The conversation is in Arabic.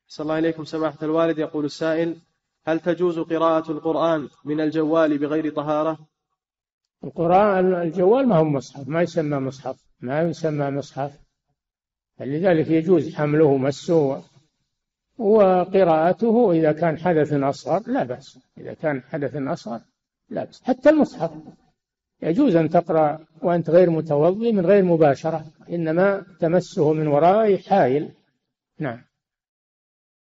صلى الله عليكم سماحة الوالد. يقول السائل: هل تجوز قراءة القرآن من الجوال بغير طهارة؟ القرآن الجوال ما هو مصحف، ما يسمى مصحف، ما يسمى مصحف، لذلك يجوز حمله ومسه وقراءته إذا كان حدث أصغر لا بأس، إذا كان حدث أصغر لا بأس. حتى المصحف يجوز أن تقرأ وأنت غير متوضئ من غير مباشرة، إنما تمسه من وراء حائل. نعم.